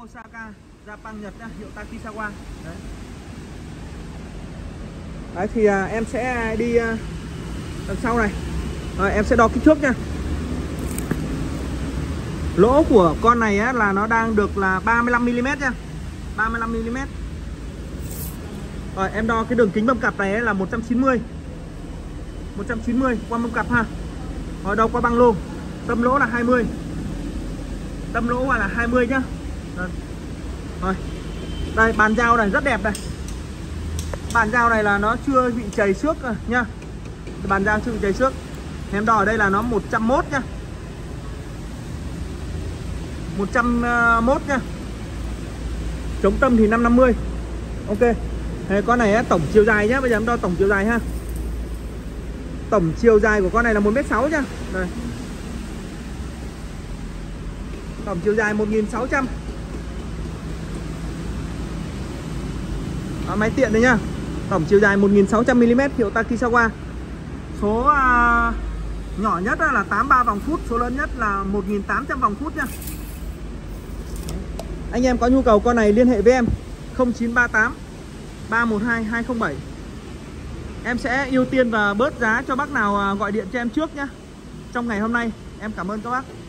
Osaka, Japan, Nhật nhá, hiệu Takisawa. Đấy thì em sẽ đi đằng sau này. Rồi, em sẽ đo kích thước nha. Lỗ của con này á, là nó đang được là 35mm nha, 35mm. Rồi em đo cái đường kính mâm cặp này là 190 qua mâm cặp ha. Rồi đo qua băng lô, tâm lỗ là 20, tâm lỗ là 20 nhá. Rồi đây, bàn dao này rất đẹp này. Bàn dao này là nó chưa bị chảy xước nhá. Bàn dao chưa bị chảy xước. Em đo ở đây là nó 101 nhá, 101 nhá. Chống tâm thì 550. Ok. Thế con này á, tổng chiều dài nhá. Bây giờ em đo tổng chiều dài ha. Tổng chiều dài của con này là 1m6 nhá. Đây. Tổng chiều dài 1600. Máy tiện đấy nhá. Tổng chiều dài 1600mm, hiệu Takisawa. Số nhỏ nhất là 83 vòng phút, số lớn nhất là 1800 vòng phút nha. Anh em có nhu cầu con này liên hệ với em 0938 312 207. Em sẽ ưu tiên và bớt giá cho bác nào gọi điện cho em trước nhé trong ngày hôm nay. Em cảm ơn các bác.